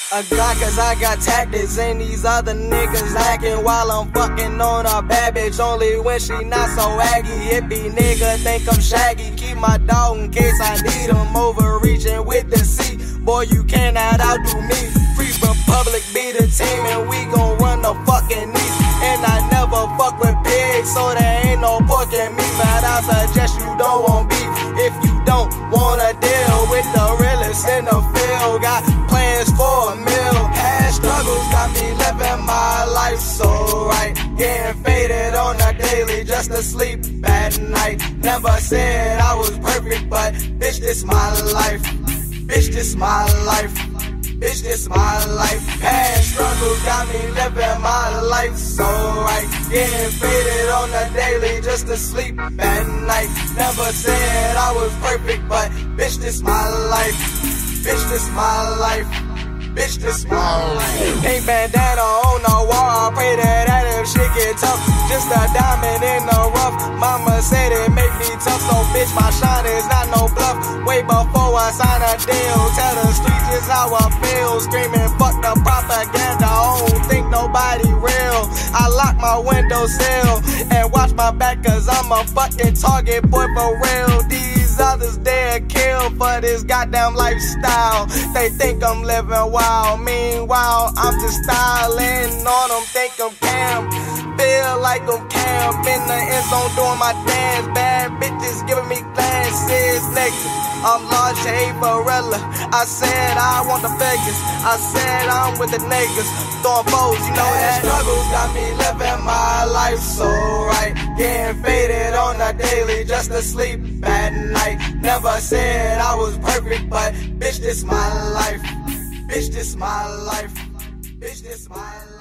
A Glock cause I got tactics and these other niggas lacking while I'm fucking on a bad bitch only when she not so aggy. Hippie nigga think I'm shaggy, keep my dog in case I need him. Overreaching with the C, boy you cannot outdo me. Free Republic be the team and we gon' run the fucking East. And I never fuck with pigs, so there ain't no pork in me. But I suggest you don't want beef if you don't wanna deal with the realest in the field. Got plans for a meal. Past struggles got me living my life so right. Getting faded on the daily just to sleep at night. Never said I was perfect, but bitch, this my life. Bitch, this my life. Bitch, this my life. Past struggles got me living my life so right. Getting faded on the daily just to sleep at night. Never said I was perfect, but bitch, this my life. Bitch, this my life. Bitch, this my life. Pink bandana on the wall, I pray that if shit get tough, just a diamond in the rough. Mama said it make me tough, so bitch, my shine is not no bluff. Way before I sign a deal, tell the streets just how I feel. Screaming, fuck the propaganda, I don't think nobody real. I lock my windowsill and watch my back, cause I'm a fucking target, boy, for real. These others dead kill for this goddamn lifestyle. They think I'm living wild, meanwhile I'm just styling on them. Think I'm Cam, feel like I'm Cam in the end zone doing my dance. Bad bitches giving me glances, nigga. I'm large J Varela. I said I want the figures. I said I'm with the niggas throwing foes, you know that. Struggles got me living my life so right. Getting faded on the daily just to sleep at night. Never said I was perfect, but bitch, this my life. Bitch, this my life. Bitch, this my life.